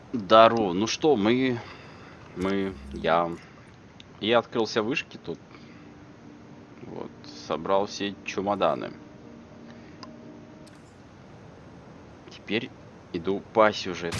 Дару. Ну что, я открылся вышки тут. Вот, собрал все чемоданы. Теперь иду по сюжету.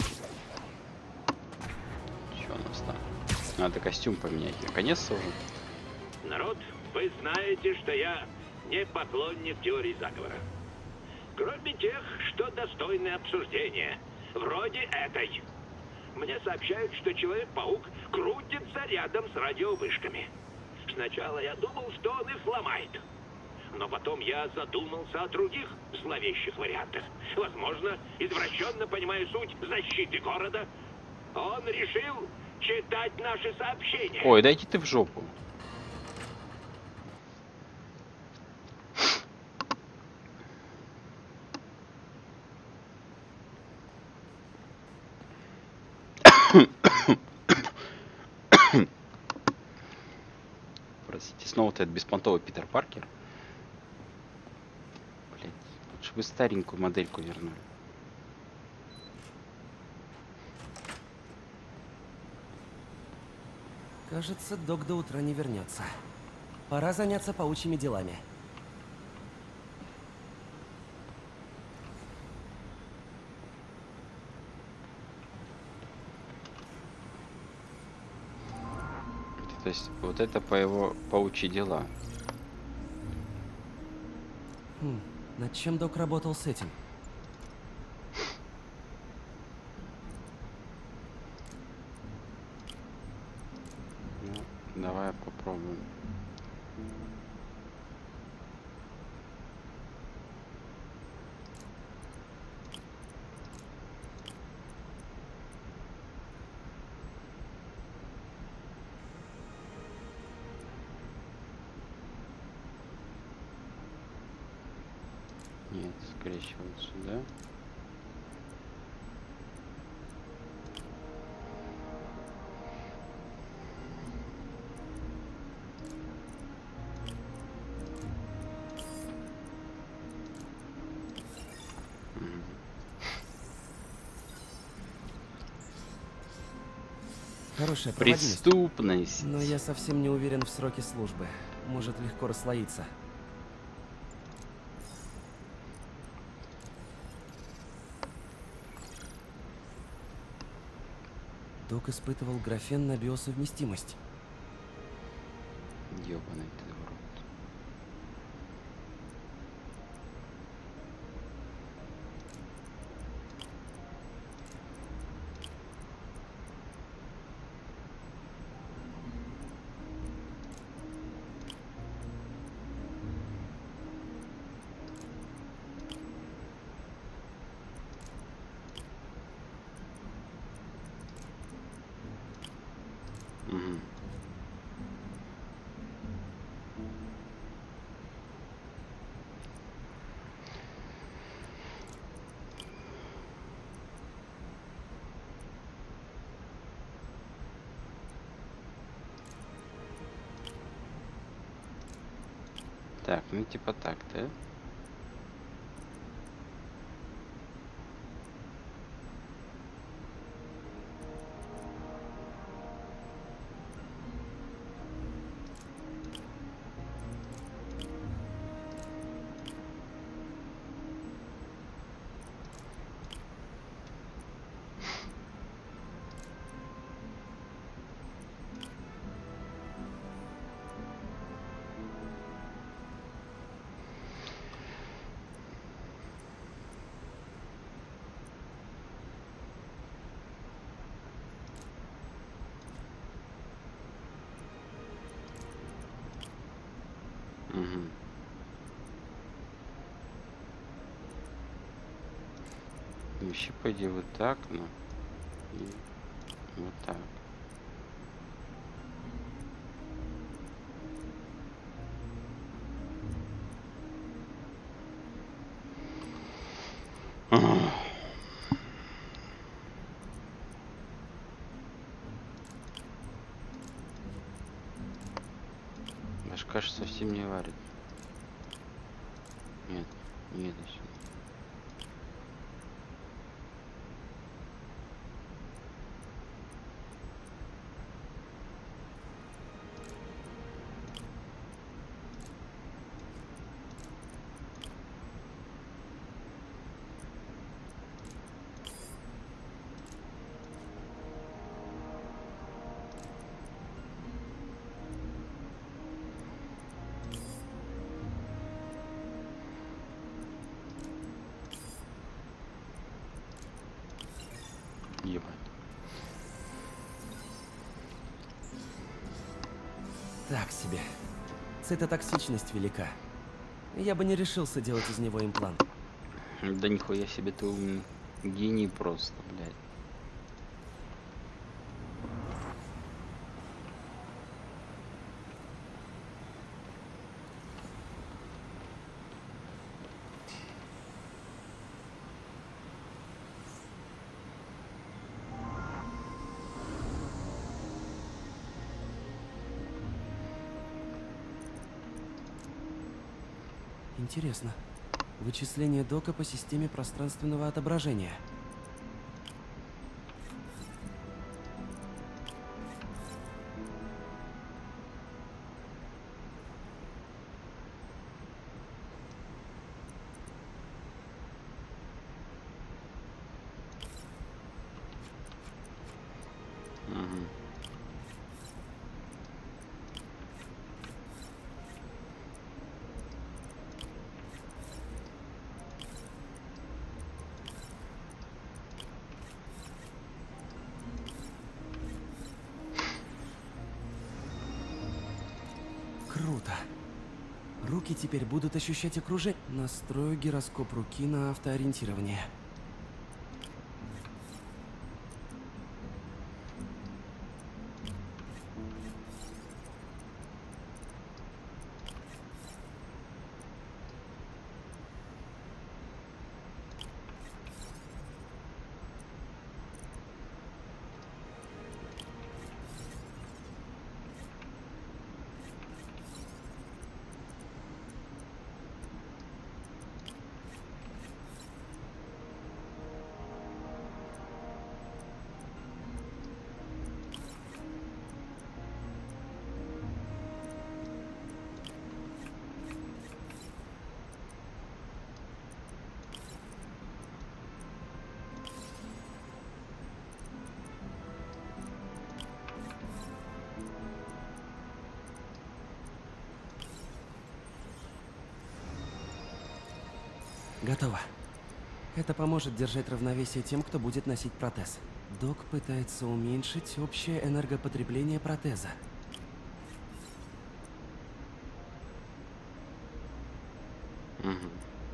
Что у нас там? Надо костюм поменять. Наконец-то уже. Народ, вы знаете, что я не поклонник теории заговора. Кроме тех, что достойны обсуждения. Вроде этой. Мне сообщают, что Человек-паук крутится рядом с радиовышками. Сначала я думал, что он их ломает. Но потом я задумался о других зловещих вариантах. Возможно, извращенно понимая суть защиты города, он решил читать наши сообщения. Ой, дайте ты в жопу. Простите, снова ты этот беспонтовый Питер Паркер. Блять, лучше бы старенькую модельку вернули. Кажется, док до утра не вернется. Пора заняться паучьими делами. То есть вот это по его паучьи дела. Над чем док работал с этим? Ну, давай попробуем. Нет, скорее всего, вот сюда. Хорошая проводимость. Преступность. Но я совсем не уверен в сроке службы. Может легко расслоиться. Док испытывал графен на биосовместимость. Ёбаный ты в рот. Угу. Так, ну типа так, да? Угу. Вообще пойди вот так, ну. И вот так. Башка ж совсем не варит. Нет, не это. 。 ебать. Так себе. Цитотоксичность велика. Я бы не решился делать из него имплант. Да нихуя себе, ты умный. Гений просто, блядь. Интересно. Вычисление дока по системе пространственного отображения. Угу. Круто. Руки теперь будут ощущать окружение. Настрою гироскоп руки на автоориентирование. Готово. Это поможет держать равновесие тем, кто будет носить протез. Док пытается уменьшить общее энергопотребление протеза. Угу.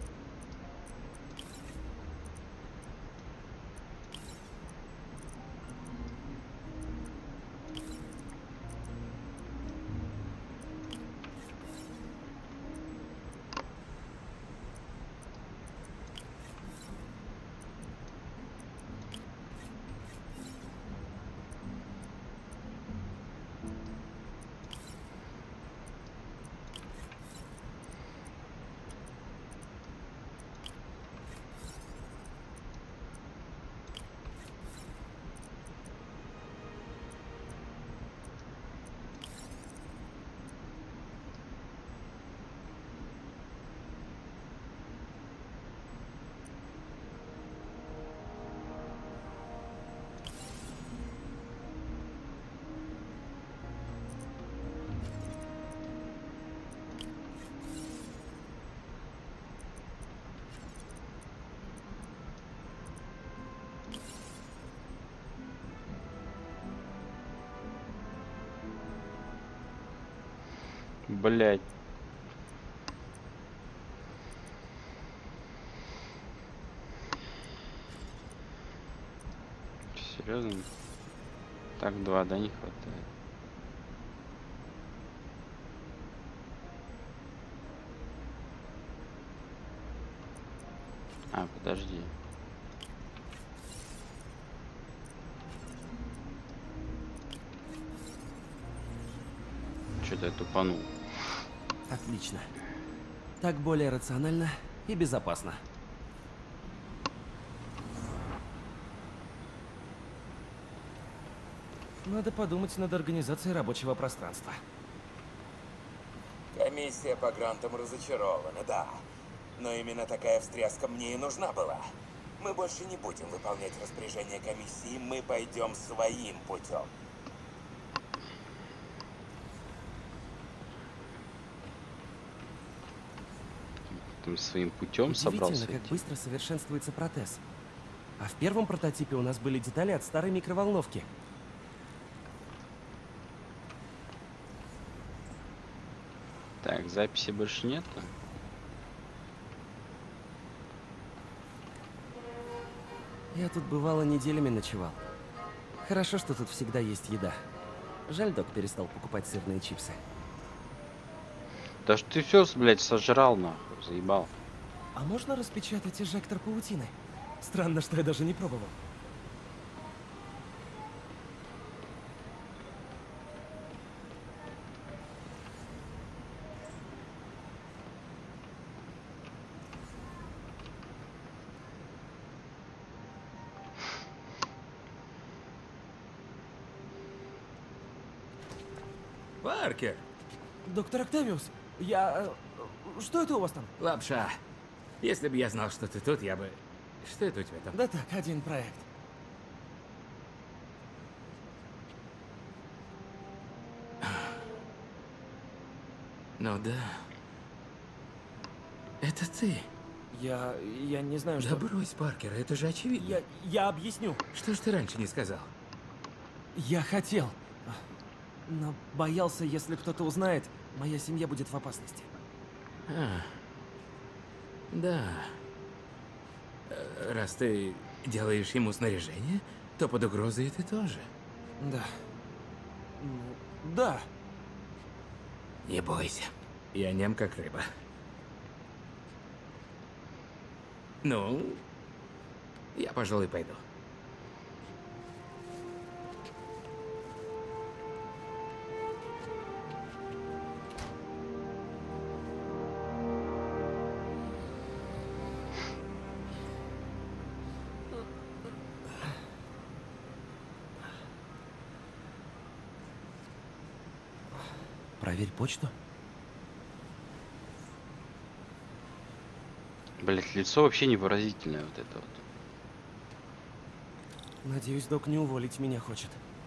Блять. Серьезно? Так, 2, да, не хватает. А, подожди. Что-то я тупанул. Отлично. Так более рационально и безопасно. Надо подумать над организацией рабочего пространства. Комиссия по грантам разочарована, да. Но именно такая встряска мне и нужна была. Мы больше не будем выполнять распоряжение комиссии, мы пойдем своим путем. Ты своим путем собрался Удивительно, как идти? быстро совершенствуется протез. А в первом прототипе у нас были детали от старой микроволновки. Так, записи больше нету. Я тут бывало неделями ночевал. Хорошо, что тут всегда есть еда. Жаль, док перестал покупать сырные чипсы. Да ж ты все, блядь, сожрал, нахуй, заебал. А можно распечатать эжектор паутины? Странно, что я даже не пробовал. Паркер, Доктор Октавиус, что это у вас там? лапша. Если бы я знал, что ты тут, я бы... Что это у тебя там? Да так, один проект. Ну да. Это ты. Я не знаю, Да что... брось, Паркер, это же очевидно. Я объясню. Что ж ты раньше не сказал? Я хотел. Но боялся, если кто-то узнает, моя семья будет в опасности. А, да. Раз ты делаешь ему снаряжение, то под угрозой ты тоже. Да. Ну, да. Не бойся. Я нем как рыба. Ну, я, пожалуй, пойду. Проверь почту. Блять, лицо вообще невыразительное вот это вот. Надеюсь, док не уволить меня хочет.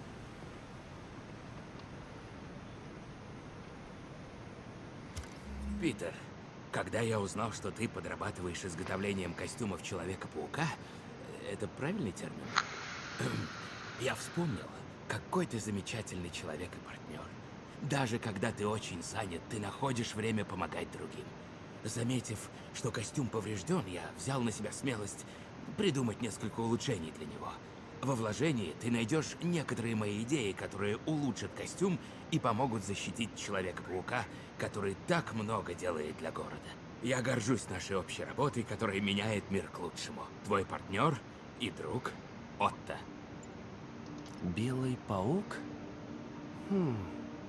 Питер, когда я узнал, что ты подрабатываешь изготовлением костюмов Человека-паука, это правильный термин? Я вспомнил, какой ты замечательный человек и партнер. Даже когда ты очень занят, ты находишь время помогать другим. Заметив, что костюм поврежден, я взял на себя смелость придумать несколько улучшений для него. Во вложении ты найдешь некоторые мои идеи, которые улучшат костюм и помогут защитить Человека-паука, который так много делает для города. Я горжусь нашей общей работой, которая меняет мир к лучшему. Твой партнер и друг Отто. Белый паук? Хм.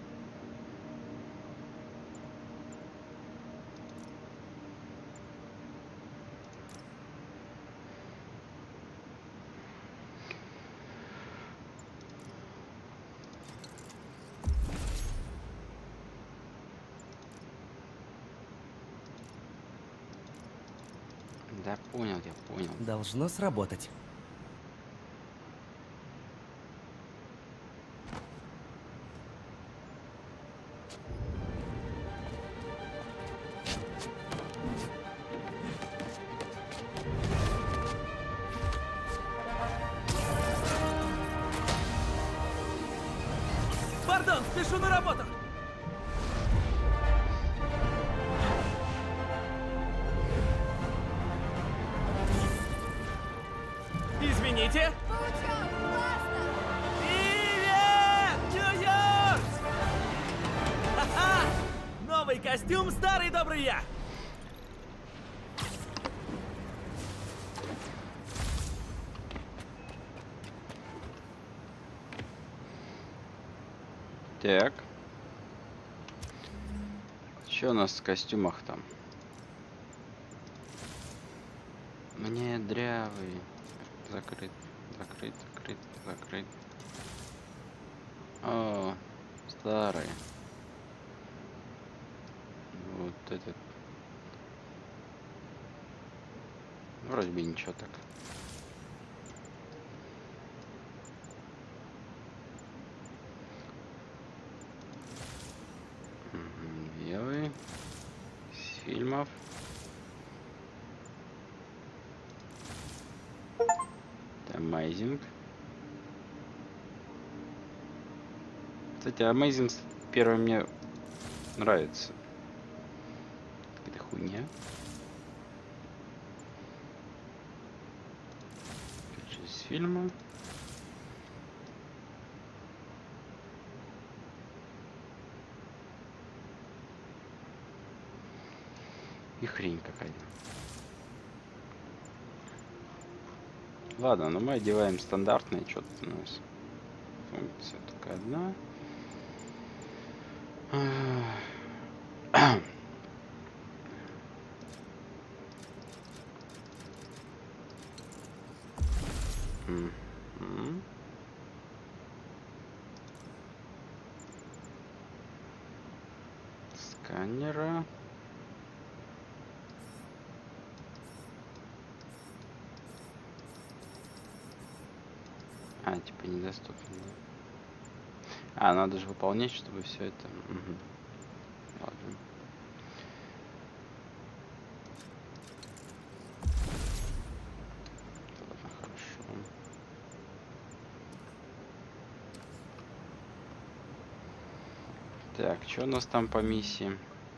Да понял, я понял. Должно сработать. Пардон, спешу на работу! Извините! Паучок, классно! Привет, Нью-Йорк! Ха-ха! Новый костюм, старый добрый я! Так. Что у нас в костюмах там? Мне дрявый. Закрыт, закрыт, закрыт, закрыт. О, старый. Вот этот. Вроде бы ничего так. Белый. С фильмов. Amazing. Кстати, Amazing первый мне нравится. Какая-то хуйня. Опять же из фильма. И хрень какая-то. Ладно, но мы одеваем стандартные, что-то у нас. Функция только одна. Сканера. Типа недоступно. Надо же выполнять, чтобы все это. Угу. Ладно. Ладно, хорошо. Так, что у нас там по миссии?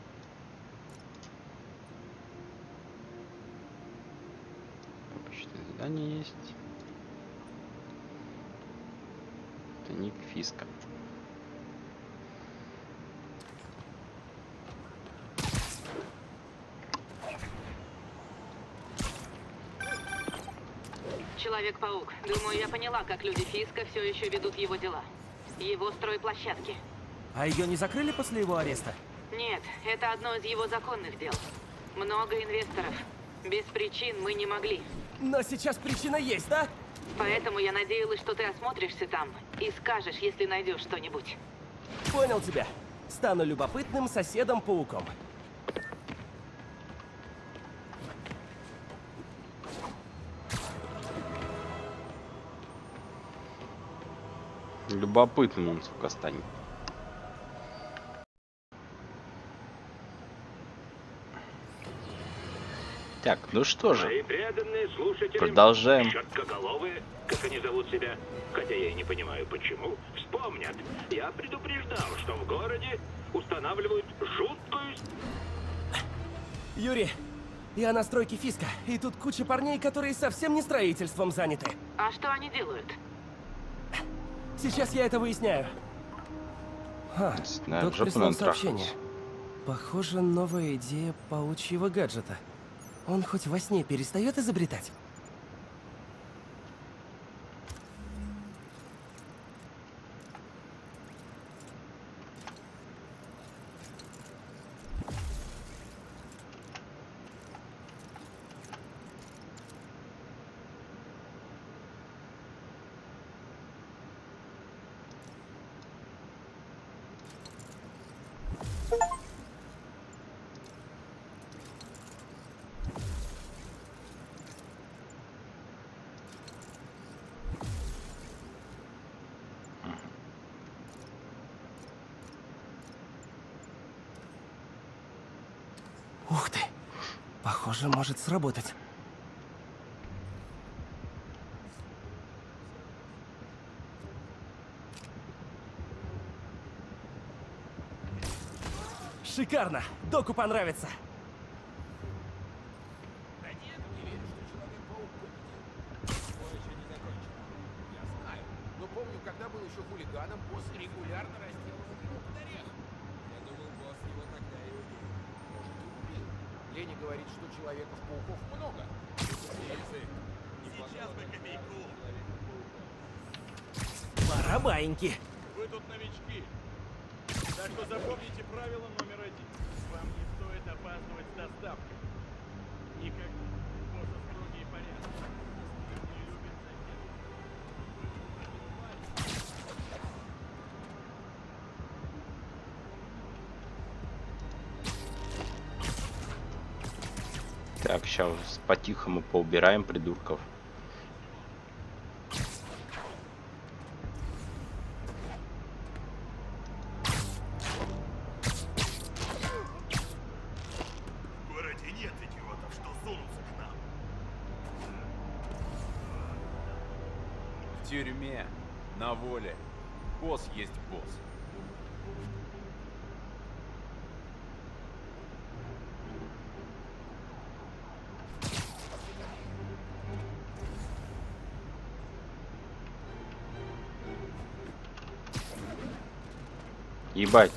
Обычное задание есть. Ник Фиска. Человек-паук. Думаю, я поняла, как люди Фиска все еще ведут его дела. Его стройплощадки. А ее не закрыли после его ареста? Нет, это одно из его законных дел. Много инвесторов. Без причин мы не могли. Но сейчас причина есть, да? Поэтому я надеялась, что ты осмотришься там и скажешь, если найдешь что-нибудь. Понял тебя. Стану любопытным соседом-пауком. Любопытным он, сука, станет. Так, ну что же, Мои преданные слушатели, продолжаем. щеткоголовые, как они зовут себя, хотя я и не понимаю почему, вспомнят. Я предупреждал, что в городе устанавливают жуткую... Юрий, я на стройке Фиска, и тут куча парней, которые совсем не строительством заняты. А что они делают? Сейчас я это выясняю. Да, Док жопу прислал надо сообщение. трахать. Похоже, новая идея паучьего гаджета. Он хоть во сне перестает изобретать? Ух ты! Похоже, может сработать. Шикарно! Доку понравится! Да нет, не верю, что Человек-паук победит. Бой еще не закончен. Я знаю, но помню, когда был еще хулиганом, босс регулярно разделывал его под орех. Я думал, босс его тогда и убил. Может, и убил. Леня говорит, что Человеков-пауков много. Сейчас на копейку. Барабаньки! Вы тут новички. Так что запомните правило номер 1. Вам не стоит опаздывать с доставкой. Никогда. Босса строгие порядки. Не любит Так, сейчас по-тихому поубираем придурков. В городе нет идиотов, что сунутся к нам. тюрьме, на воле. Босс есть босс. Ебать.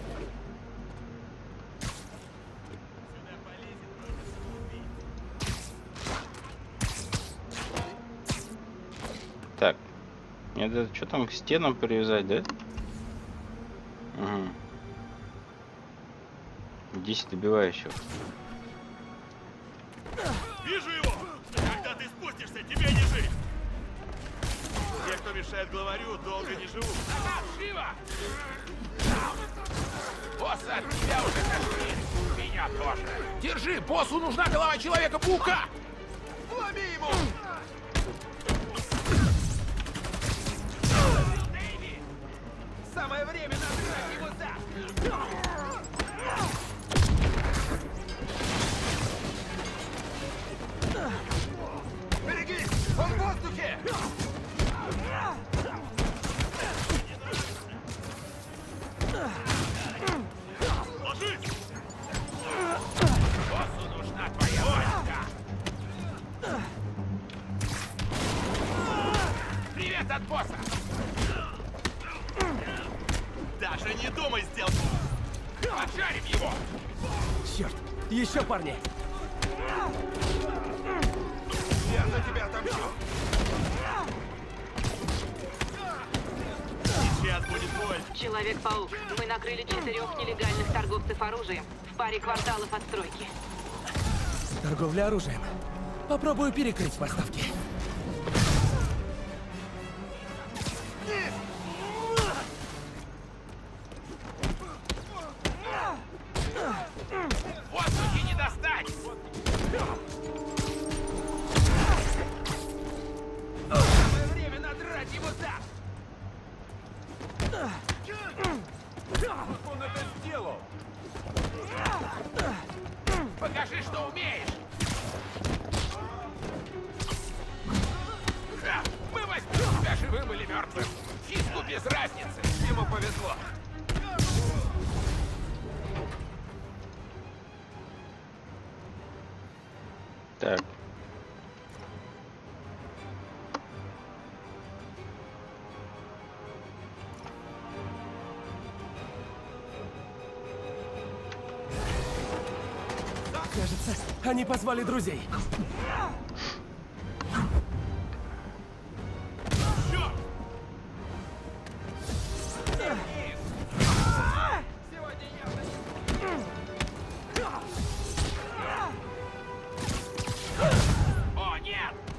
Так. Мне надо что там к стенам привязать, да? Угу. 10 добивающих. Вижу его! Когда ты спустишься, тебе не жить! Те, кто мешает главарю, долго не живут. Живо! Босса от тебя уже нашли. Меня тоже. Держи, боссу нужна голова Человека-паука! Лови ему! Самое время надрать его за! Берегись! Он в воздухе! Ложись! Боссу нужна твоя войска! Привет от босса! Даже не думай сделать! Поджарим его! Черт! Еще парни! Я за тебя отомщу! Сейчас будет бой! Человек-паук, мы накрыли 4 нелегальных торговцев оружием в паре кварталов от стройки. Торговля оружием. Попробую перекрыть поставки. Воздухе не достать! Самое время надрать его зад! Он это сделал! Покажи, что умеешь! Ха! Мы возьмем тебя живым или мертвым! Фиску без разницы! Ему повезло! Так. Кажется, они позвали друзей. О, нет!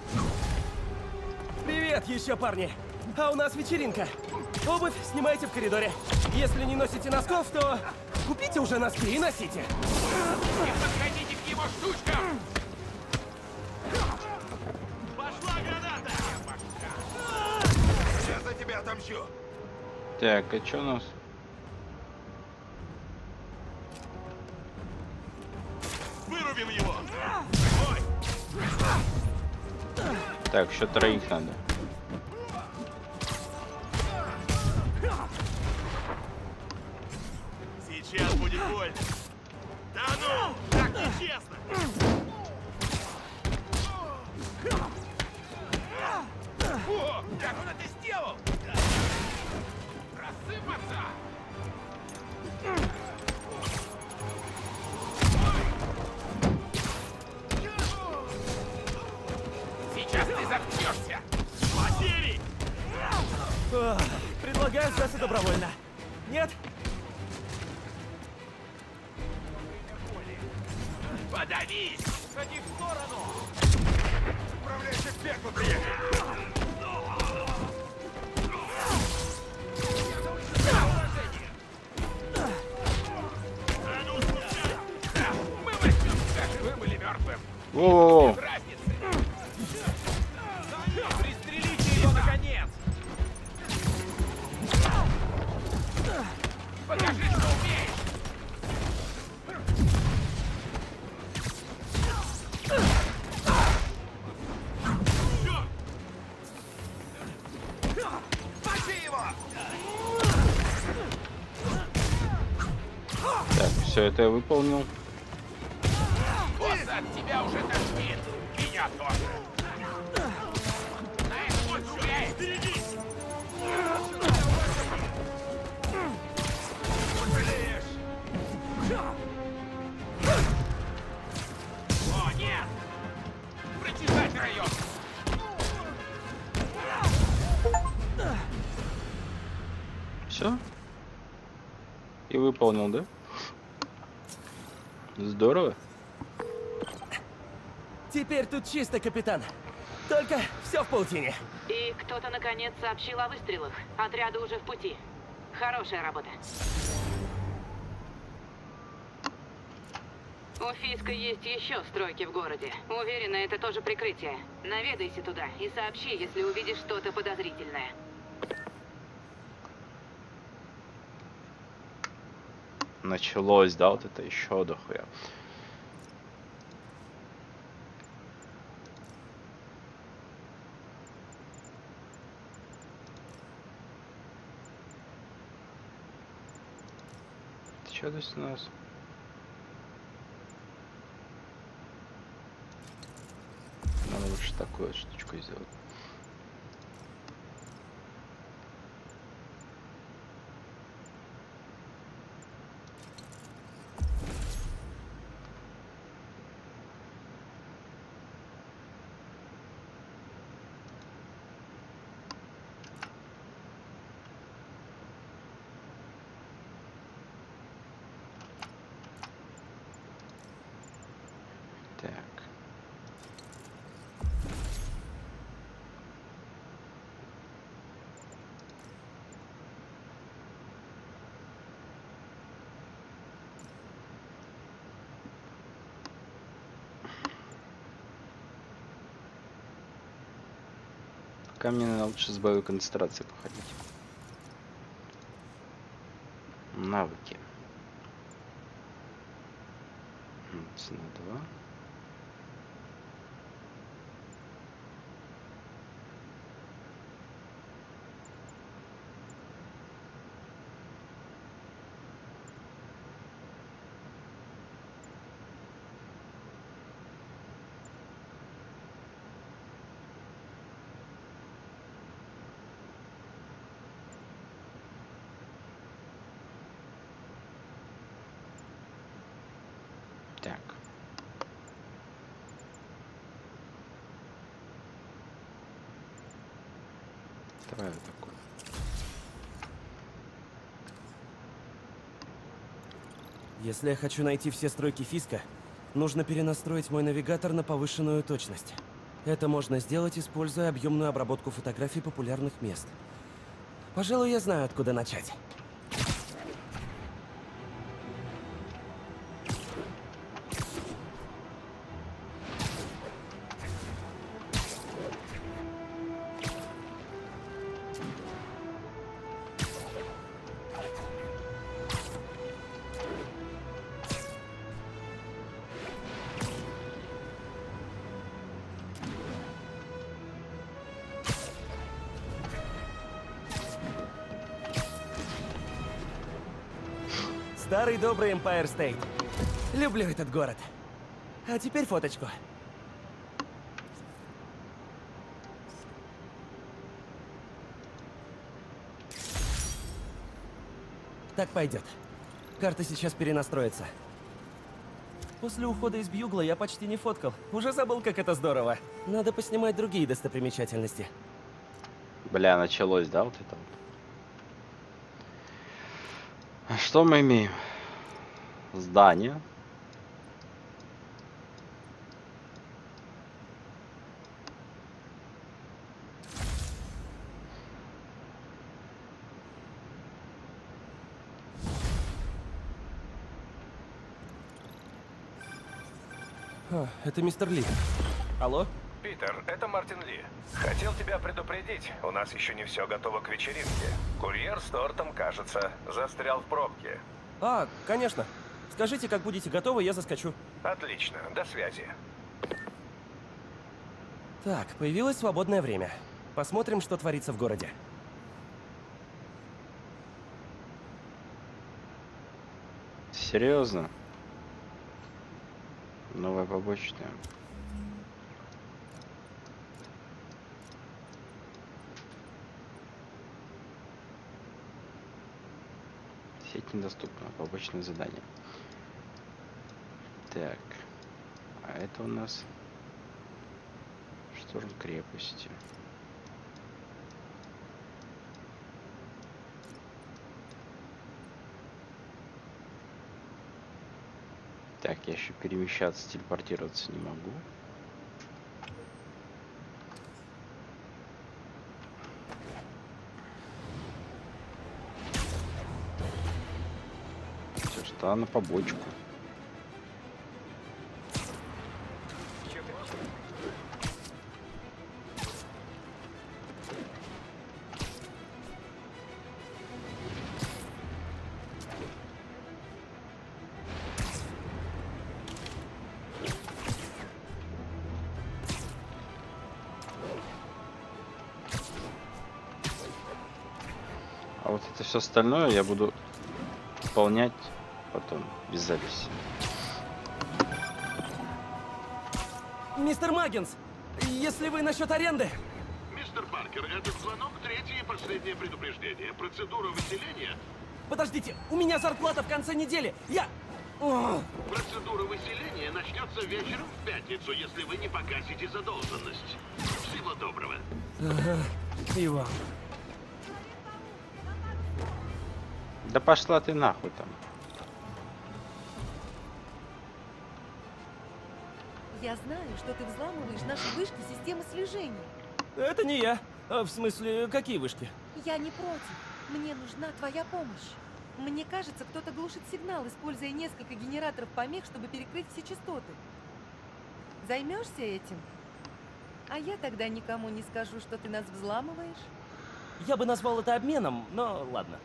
Привет, еще парни! А у нас вечеринка. Обувь снимайте в коридоре. Если не носите носков, то купите уже носки и носите. Не подходите к его штучкам! Пошла граната! Я за тебя отомщу! Так, а что у нас? Вырубим его! Ой! Так, еще троих надо. Сейчас будет больно! Да ну! Так нечестно! О, как он это сделал? Рассыпаться! Сейчас ты заткнешься! Потери! Ох, предлагаю сдаться добровольно. Нет? Подавись! Ходи в сторону! Отправляйся в пекло, приятель! Мы возьмем тебя живым или мертвым! О, Без разницы! Пристрелите ее, наконец! Покажи, что умеешь! Все, это я выполнил. Босс, от тебя уже тошнит. Меня тоже. На их путь шуляет. Берегись! Пожалеешь! О, нет! Прочесать район! Все? И выполнил, да? Здорово. Теперь тут чисто, капитан. Только все в паутине. И кто-то наконец сообщил о выстрелах. Отряды уже в пути. Хорошая работа. У Фиска есть еще стройки в городе. Уверена, это тоже прикрытие. Наведайся туда и сообщи, если увидишь что-то подозрительное. Началось, да, вот это еще дохуя. Что здесь у нас? Надо лучше такую вот штучку сделать. Так. Пока мне надо лучше с боевой концентрацией походить. Навыки. Цена 2. Так. Давай вот такой. Если я хочу найти все стройки Фиска, нужно перенастроить мой навигатор на повышенную точность. Это можно сделать, используя объемную обработку фотографий популярных мест. Пожалуй, я знаю, откуда начать. Старый добрый Empire State. Люблю этот город. А теперь фоточку. Так пойдет. Карта сейчас перенастроится. После ухода из Бьюгла я почти не фоткал. Уже забыл, как это здорово. Надо поснимать другие достопримечательности. Бля, началось, да, вот это вот. А что мы имеем? Здание. А, это мистер Ли. Алло? Питер, это Мартин Ли. Хотел тебя предупредить, у нас еще не все готово к вечеринке. Курьер с тортом, кажется, застрял в пробке. А, конечно. Скажите, как будете готовы, я заскочу. Отлично, до связи. Так, появилось свободное время. Посмотрим, что творится в городе. Серьезно? Новая побочная. Сеть недоступна. Побочное задание. Так. А это у нас штурм крепости. Так, я еще перемещаться, телепортироваться не могу. Все, что на побочку. А вот это все остальное я буду выполнять потом, без записи. Мистер Маггинс, если вы насчет аренды... Мистер Паркер, этот звонок третье и последнее предупреждение. Процедура выселения... Подождите, у меня зарплата в конце недели. Процедура выселения начнется вечером в пятницу, если вы не погасите задолженность. Всего доброго. Ага, и вам. Да пошла ты нахуй там. Я знаю, что ты взламываешь наши вышки системы слежения. Это не я. В смысле, какие вышки? Я не против. Мне нужна твоя помощь. Мне кажется, кто-то глушит сигнал, используя несколько генераторов помех, чтобы перекрыть все частоты. Займешься этим? А я тогда никому не скажу, что ты нас взламываешь. Я бы назвал это обменом, но ладно.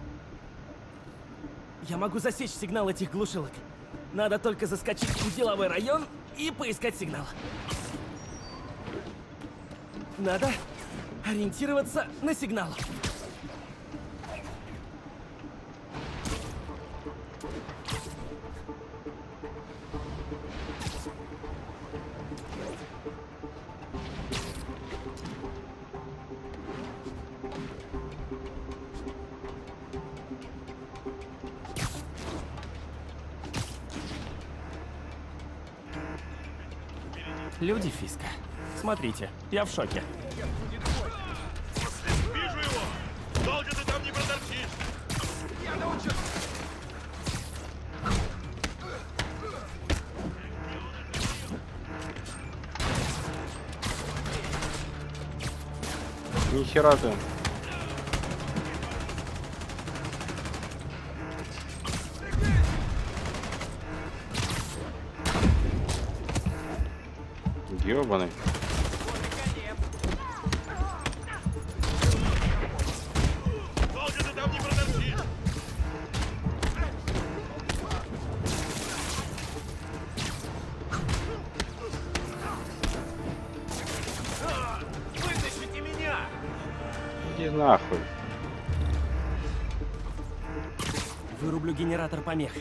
Я могу засечь сигнал этих глушилок. Надо только заскочить в деловой район и поискать сигнал. Надо ориентироваться на сигнал. Люди Фиска. Смотрите, я в шоке. Вижу его! Долго ты там не проторчишь! Я научу! Ни хера ты. Ёбаный. Долго ты там не проторчишь! Вытащите меня! Иди нахуй. Вырублю генератор помех.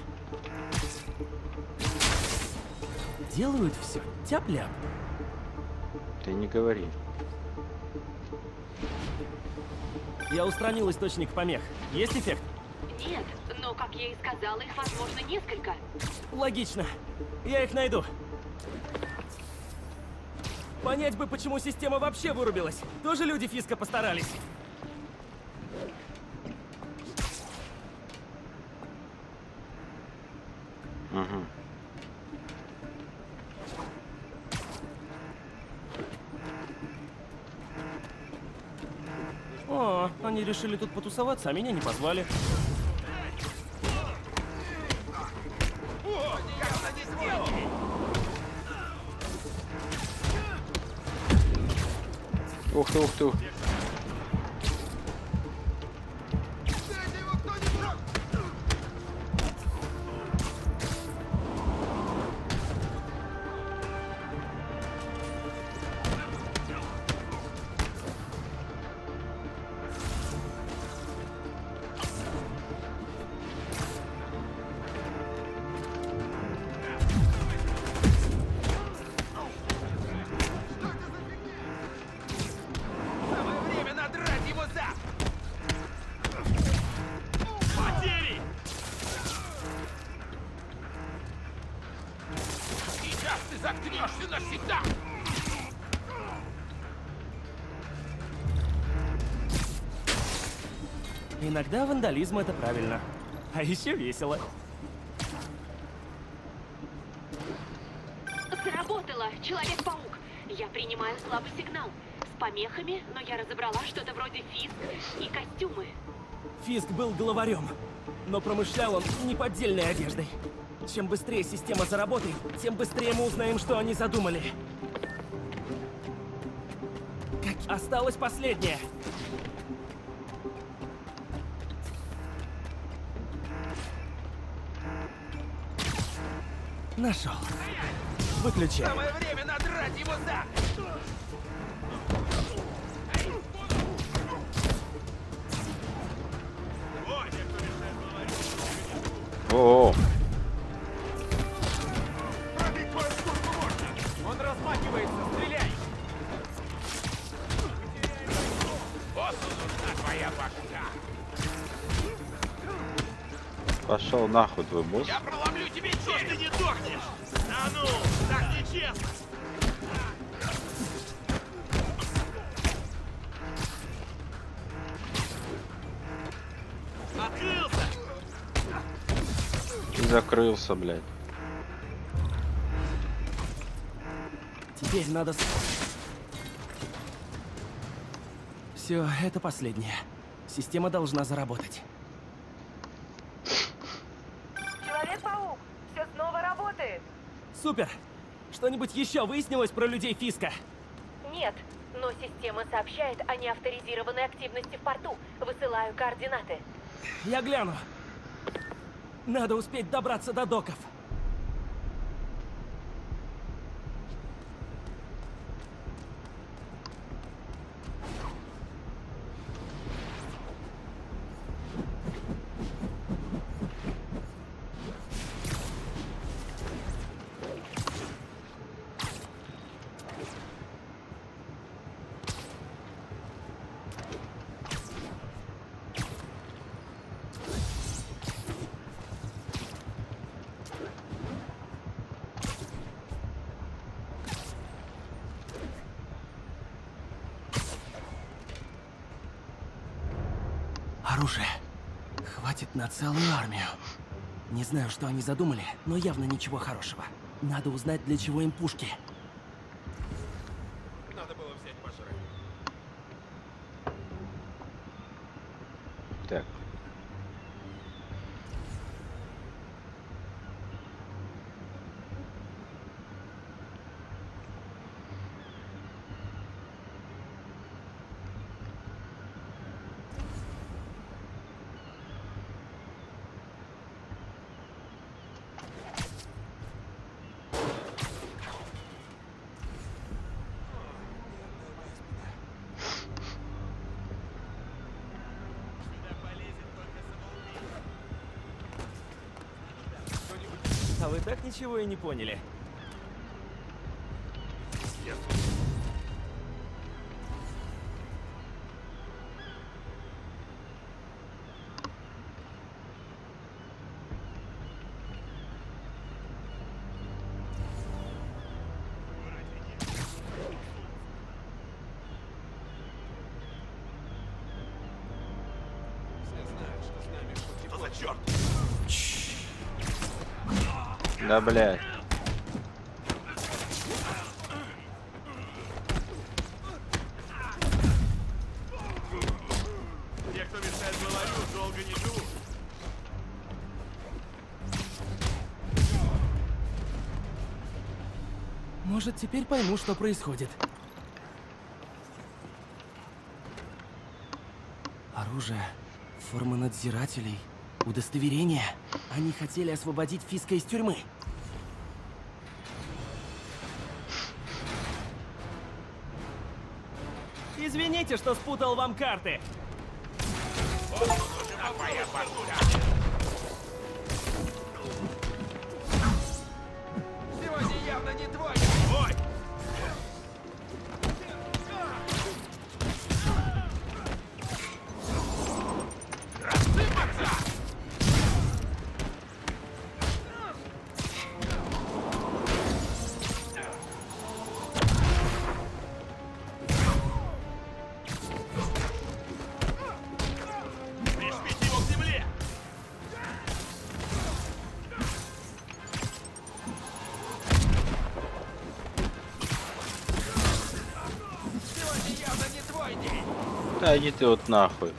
Делают все тяп-ляп. Ты не говори. Я устранил источник помех. Есть эффект? Нет, но, как я и сказала, их, возможно, несколько. Логично. Я их найду. Понять бы, почему система вообще вырубилась. Тоже люди Фиска постарались. Угу. О, они решили тут потусоваться, а меня не позвали. Ух ты, ух ты. всегда! Иногда вандализм — это правильно. А еще весело. Сработало, Человек-паук. Я принимаю слабый сигнал. С помехами, но я разобрала что-то вроде фиск и костюмы. Фиск был главарем, но промышлял он неподдельной одеждой. Чем быстрее система заработает, тем быстрее мы узнаем, что они задумали. Осталось последнее. Нашел. Выключай. Самое время надрать его за... О-о-о. Он размахивается, стреляй! Боссу нужна твоя башка! Пошел нахуй твой босс. Я проломлю тебе череп! Ты не дохнешь! А ну, так нечестно! Открылся! И закрылся, блядь. Теперь надо... Все, это последнее. Система должна заработать. Человек-паук, все снова работает. Супер! Что-нибудь еще выяснилось про людей Фиска? Нет, но система сообщает о неавторизированной активности в порту. Высылаю координаты. Я гляну. Надо успеть добраться до доков. Оружие. Хватит на целую армию. Не знаю, что они задумали, но явно ничего хорошего. Надо узнать, для чего им пушки. Надо было взять пожрать. Так. А вы так ничего и не поняли. Что за черт? Да, блядь. Те, кто мешает главарю, долго не живут. Может, теперь пойму, что происходит. Оружие, форма надзирателей, удостоверение. Они хотели освободить Фиска из тюрьмы. Извините, что спутал вам карты. Сегодня явно не твой! Ой! Рассыпаться! Да иди ты вот нахуй.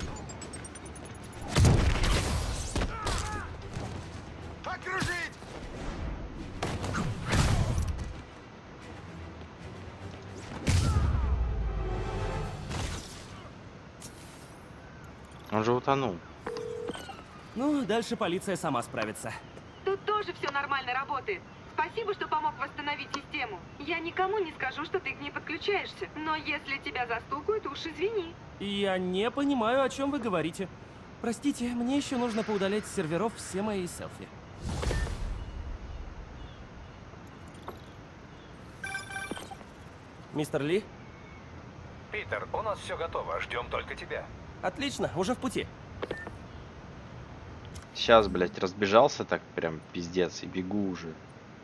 Он же утонул. Ну, дальше полиция сама справится. Тут тоже все нормально работает. Спасибо, что помог восстановить систему. Я никому не скажу, что ты к ней подключаешься. Но если тебя застукают, уж извини. Я не понимаю, о чем вы говорите. Простите, мне еще нужно поудалять с серверов все мои селфи. Мистер Ли? Питер, у нас все готово, ждем только тебя. Отлично, уже в пути. Сейчас, блядь, разбежался так прям пиздец и бегу уже.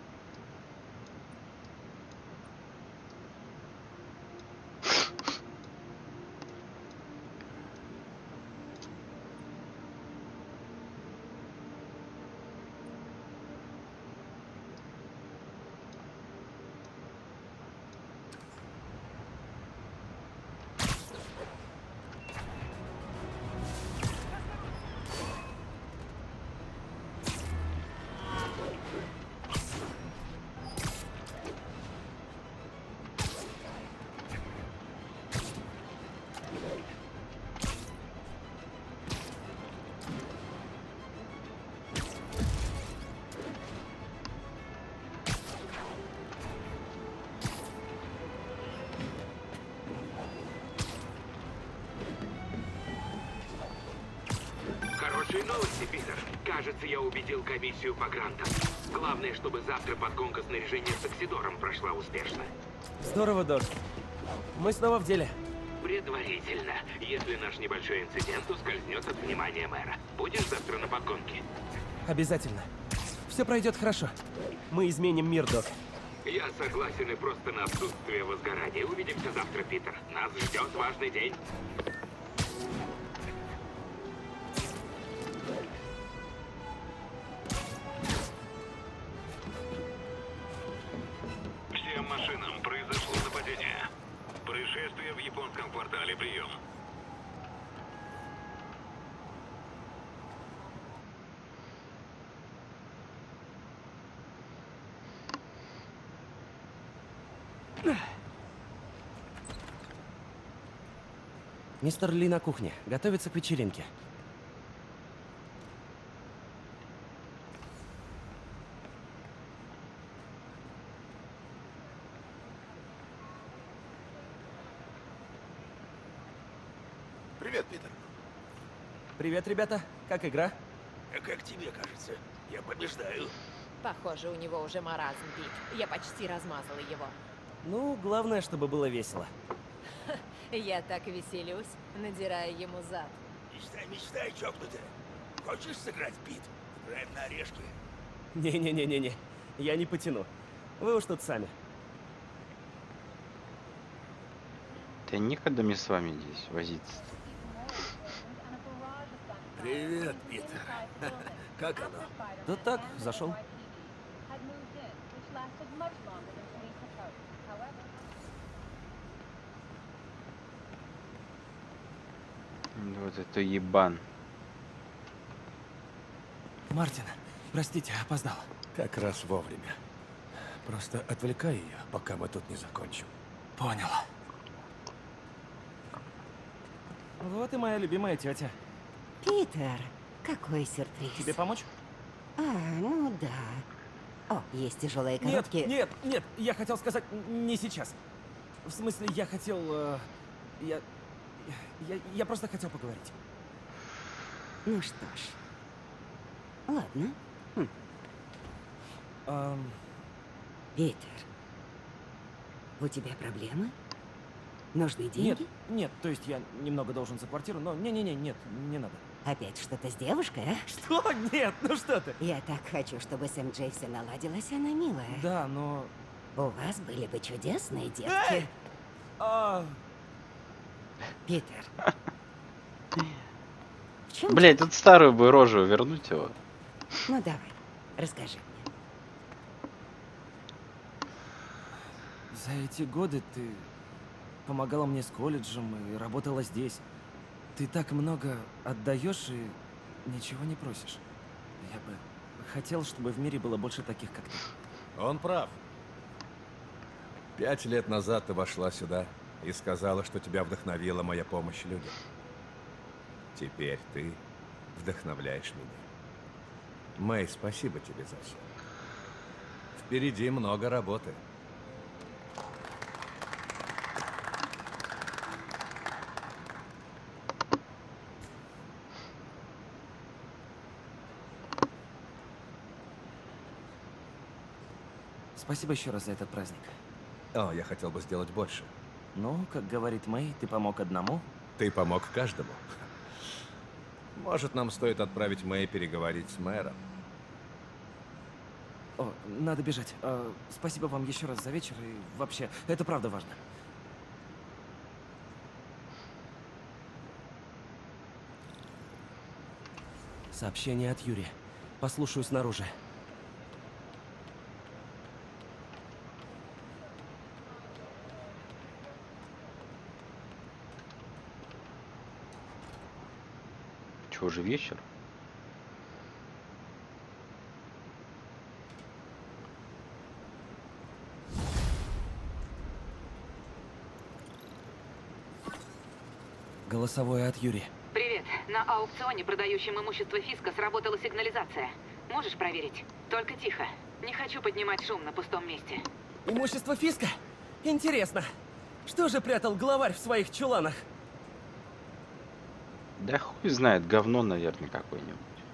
Хорошие новости, Питер. Кажется, я убедил комиссию по грантам. Главное, чтобы завтра подгонка снаряжения с Оксидором прошла успешно. Здорово, Док. Мы снова в деле. Предварительно. Если наш небольшой инцидент ускользнет от внимания мэра. Будешь завтра на подгонке? Обязательно. Все пройдет хорошо. Мы изменим мир, Док. Я согласен и просто на отсутствие возгорания. Увидимся завтра, Питер. Нас ждет важный день. Всем машинам произошло нападение. Происшествие в японском квартале. Прием. Мистер Ли на кухне. Готовится к вечеринке. Привет, Питер. Привет, ребята. Как игра? А как тебе кажется? Я побеждаю. Похоже, у него уже маразм, Пит. Я почти размазала его. Ну, главное, чтобы было весело. Я так веселюсь, надирая ему зад. Мечтай, мечтай, чокнутая. Хочешь сыграть, Пит? Играем на орешки. Не-не-не-не-не. Я не потяну. Вы уж тут сами. Да некогда мне с вами здесь возиться. Привет, Питер. Как оно? Да так, зашел. Вот это ебан. Мартин, простите, опоздал. Как раз вовремя. Просто отвлекай ее, пока мы тут не закончим. Понял. Вот и моя любимая тетя. Питер, какой сюрприз. Тебе помочь? А, ну да. О, есть тяжелые Нет, коробки. нет, нет, я хотел сказать не сейчас. В смысле, я хотел... Я просто хотел поговорить. Ну что ж. Ладно. Питер, у тебя проблемы? Нужны деньги? Нет, то есть я немного должен за квартиру, но не-не-не, нет, не надо. Опять что-то с девушкой, а? Что? Нет, ну что ты? Я так хочу, чтобы с МJ все наладилось, она милая. Да, но... У вас были бы чудесные детки. Эй! Питер. В чем Блять, тут старую бы рожу вернуть его. Ну давай, расскажи мне. За эти годы ты помогала мне с колледжем и работала здесь. Ты так много отдаешь и ничего не просишь. Я бы хотел, чтобы в мире было больше таких, как ты. Он прав. 5 лет назад ты вошла сюда и сказала, что тебя вдохновила моя помощь людям. Теперь ты вдохновляешь меня. Мэй, спасибо тебе за все. Впереди много работы. Спасибо еще раз за этот праздник. О, я хотел бы сделать больше. Ну, как говорит Мэй, ты помог одному. Ты помог каждому. Может, нам стоит отправить Мэй переговорить с мэром? О, надо бежать. Спасибо вам еще раз за вечер и вообще, это правда важно. Сообщение от Юрия. Послушаю снаружи. Чего, уже вечер? Голосовое от Юрия. Привет. На аукционе, продающем имущество Фиска, сработала сигнализация. Можешь проверить? Только тихо. Не хочу поднимать шум на пустом месте. Имущество Фиска? Интересно. Что же прятал главарь в своих чуланах? Да хуй знает, говно, наверное, какое-нибудь.